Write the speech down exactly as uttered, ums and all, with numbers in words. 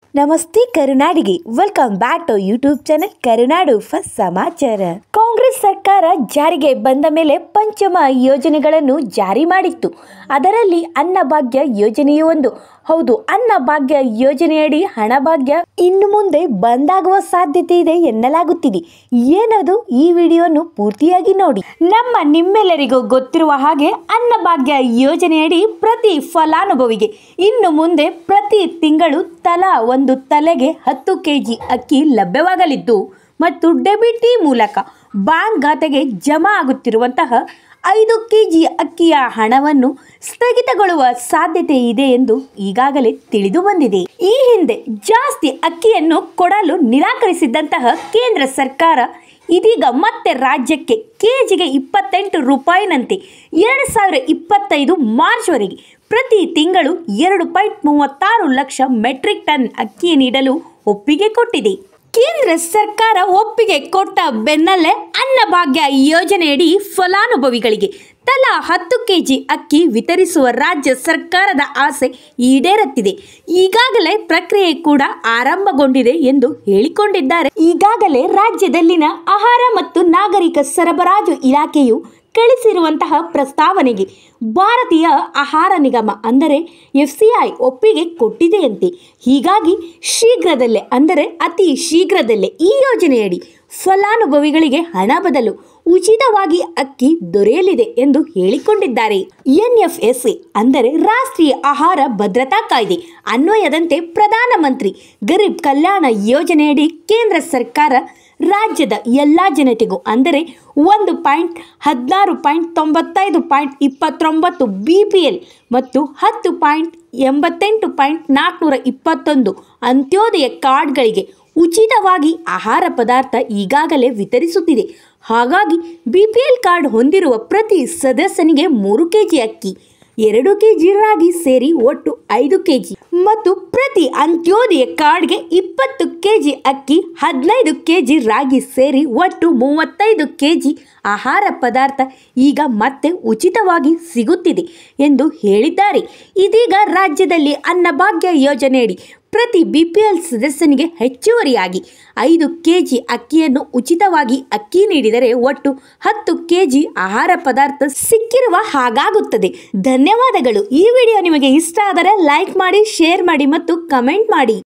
ನಮಸ್ತೆ ಕರುನಾಡಿಗೆ welcome back to YouTube channel Karunadu first ಸಮಾಚಾರ. ಕಾಂಗ್ರೆಸ್ ಸರ್ಕಾರ ಜಾರಿಗೆ ಬಂದ ಮೇಲೆ ಪಂಚಮ ಯೋಜನೆಗಳನ್ನು ಜಾರಿ ಮಾಡಿತ್ತು. ಅದರಲ್ಲಿ ಅನ್ನಭಾಗ್ಯ ಯೋಜನೆಯೂ ಒಂದು. ಹೌದು, ಅನ್ನಭಾಗ್ಯ ಯೋಜನೆಯಡಿ ಹಣಭಾಗ್ಯ ಇನ್ನು ಮುಂದೆ ಬಂದಾಗುವ ಸಾಧ್ಯತೆ ಇದೆ ಎನ್ನಲಾಗುತ್ತಿದೆ. ಏನದು ಈ ವಿಡಿಯೋನು ಪೂರ್ತಿಯಾಗಿ ನೋಡಿ. ನಮ್ಮ ನಿಮ್ಮೆಲ್ಲರಿಗೂ ಗೊತ್ತಿರುವ ಹಾಗೆ ಅನ್ನಭಾಗ್ಯ ಯೋಜನೆಯಡಿ ಪ್ರತಿ ಫಲಾನುಭವಿಗೆ ಇನ್ನು ಮುಂದೆ ಪ್ರತಿ ತಿಂಗಳು ತಲಾ ಒಂದು ತಲೆಗೆ ಹತ್ತು ಕೆಜಿ ಅಕ್ಕಿ ಲಭ್ಯವಾಗಲಿದ್ದು ಮತ್ತು ಡೆಬಿಟಿ ಮೂಲಕ ಬ್ಯಾಂಕ್ ಖಾತೆಗೆ ಜಮಾ ಆಗುತ್ತಿರುವಂತಹ ಐದು ಕೆಜಿ ಅಕ್ಕಿಯ ಹಣವನ್ನು ಸ್ಥಗಿತಗೊಳ್ಳುವ ಸಾಧ್ಯತೆ ಇದೆ ಎಂದು ಈಗಾಗಲೇ ತಿಳಿದು ಬಂದಿದೆ. ಈ ಹಿಂದೆ ಜಾಸ್ತಿ ಅಕ್ಕಿಯನ್ನು ಕೊಡಲು ನಿರಾಕರಿಸಿದ್ದಂತಹ ಕೇಂದ್ರ ಸರ್ಕಾರ ಇದೀಗ ಮತ್ತೆ ರಾಜ್ಯಕ್ಕೆ ಕೆಜಿಗೆ ಇಪ್ಪತ್ತೆಂಟು ರೂಪಾಯಿನಂತೆ ಎರಡು ಸಾವಿರ ಇಪ್ಪತ್ತೈದು ಮಾರ್ಚ್ವರೆಗೆ ಪ್ರತಿ ತಿಂಗಳು ಎರಡು ಪಾಯಿಂಟ್ ಮೂವತ್ತಾರು ಲಕ್ಷ ಮೆಟ್ರಿಕ್ ಟನ್ ಅಕ್ಕಿ ನೀಡಲು ಒಪ್ಪಿಗೆ ಕೊಟ್ಟಿದೆ. ಕೇಂದ್ರ ಸರ್ಕಾರ ಒಪ್ಪಿಗೆ ಕೊಟ್ಟ ಬೆನ್ನಲ್ಲೇ ಅನ್ನಭಾಗ್ಯ ಯೋಜನೆಯಡಿ ಫಲಾನುಭವಿಗಳಿಗೆ ತಲಾ ಹತ್ತು ಕೆಜಿ ಅಕ್ಕಿ ವಿತರಿಸುವ ರಾಜ್ಯ ಸರ್ಕಾರದ ಆಸೆ ಈಡೇರುತ್ತಿದೆ. ಈಗಾಗಲೇ ಪ್ರಕ್ರಿಯೆ ಕೂಡ ಆರಂಭಗೊಂಡಿದೆ ಎಂದು ಹೇಳಿಕೊಂಡಿದ್ದಾರೆ. ಈಗಾಗಲೇ ರಾಜ್ಯದಲ್ಲಿನ ಆಹಾರ ಮತ್ತು ನಾಗರಿಕ ಸರಬರಾಜು ಇಲಾಖೆಯು ಕಳಿಸಿರುವಂತಹ ಪ್ರಸ್ತಾವನೆಗೆ ಭಾರತೀಯ ಆಹಾರ ನಿಗಮ ಅಂದರೆ ಎಫ್ ಸಿ ಐ ಒಪ್ಪಿಗೆ ಕೊಟ್ಟಿದೆಯಂತೆ. ಹೀಗಾಗಿ ಶೀಘ್ರದಲ್ಲೇ ಅಂದರೆ ಅತಿ ಶೀಘ್ರದಲ್ಲೇ ಈ ಯೋಜನೆಯಡಿ ಫಲಾನುಭವಿಗಳಿಗೆ ಹಣ ಬದಲು ಉಚಿತವಾಗಿ ಅಕ್ಕಿ ದೊರೆಯಲಿದೆ ಎಂದು ಹೇಳಿಕೊಂಡಿದ್ದಾರೆ. ಎನ್ ಎಫ್ ಎಸ್ ಎ ಅಂದರೆ ರಾಷ್ಟ್ರೀಯ ಆಹಾರ ಭದ್ರತಾ ಕಾಯ್ದೆ ಅನ್ವಯದಂತೆ ಪ್ರಧಾನಮಂತ್ರಿ ಗರೀಬ್ ಕಲ್ಯಾಣ ಯೋಜನೆಯಡಿ ಕೇಂದ್ರ ಸರ್ಕಾರ ರಾಜ್ಯದ ಎಲ್ಲ ಜನತೆಗೂ ಅಂದರೆ ಒಂದು ಪಾಯಿಂಟ್ ಹದಿನಾರು ಪಾಯಿಂಟ್ ತೊಂಬತ್ತೈದು ಪಾಯಿಂಟ್ ಇಪ್ಪತ್ತೊಂಬತ್ತು ಬಿ ಪಿ ಎಲ್ ಮತ್ತು ಹತ್ತು ಪಾಯಿಂಟ್ ಎಂಬತ್ತೆಂಟು ಪಾಯಿಂಟ್ ನಾಲ್ಕುನೂರ ಇಪ್ಪತ್ತೊಂದು ಅಂತ್ಯೋದಯ ಕಾರ್ಡ್ಗಳಿಗೆ ಉಚಿತವಾಗಿ ಆಹಾರ ಪದಾರ್ಥ ಈಗಾಗಲೇ ವಿತರಿಸುತ್ತಿದೆ. ಹಾಗಾಗಿ ಬಿ ಪಿ ಎಲ್ ಕಾರ್ಡ್ ಹೊಂದಿರುವ ಪ್ರತಿ ಸದಸ್ಯನಿಗೆ ಮೂರು ಕೆಜಿ ಅಕ್ಕಿ, ಎರಡು ಕೆಜಿ ರಾಗಿ ಸೇರಿ ಒಟ್ಟು ಐದು ಕೆಜಿ ಮತ್ತು ಪ್ರತಿ ಅಂತ್ಯೋದಯ ಕಾರ್ಡ್ಗೆ ಇಪ್ಪತ್ತು ಕೆಜಿ ಅಕ್ಕಿ, ಹದಿನೈದು ಕೆಜಿ ರಾಗಿ ಸೇರಿ ಒಟ್ಟು ಮೂವತ್ತೈದು ಕೆಜಿ ಆಹಾರ ಪದಾರ್ಥ ಈಗ ಮತ್ತೆ ಉಚಿತವಾಗಿ ಸಿಗುತ್ತಿದೆ ಎಂದು ಹೇಳಿದ್ದಾರೆ. ಇದೀಗ ರಾಜ್ಯದಲ್ಲಿ ಅನ್ನಭಾಗ್ಯ ಯೋಜನೆಯಡಿ ಪ್ರತಿ ಬಿ ಪಿ ಎಲ್ ಸದಸ್ಯನಿಗೆ ಹೆಚ್ಚುವರಿಯಾಗಿ ಐದು ಕೆಜಿ ಅಕ್ಕಿಯನ್ನು ಉಚಿತವಾಗಿ ಅಕ್ಕಿ ನೀಡಿದರೆ ಒಟ್ಟು ಹತ್ತು ಕೆಜಿ ಆಹಾರ ಪದಾರ್ಥ ಸಿಕ್ಕಿರುವ ಹಾಗಾಗುತ್ತದೆ. ಧನ್ಯವಾದಗಳು. ಈ ವಿಡಿಯೋ ನಿಮಗೆ ಇಷ್ಟ ಆದರೆ ಲೈಕ್ ಮಾಡಿ, ಶೇರ್ ಮಾಡಿ ಮತ್ತು ಕಮೆಂಟ್ ಮಾಡಿ.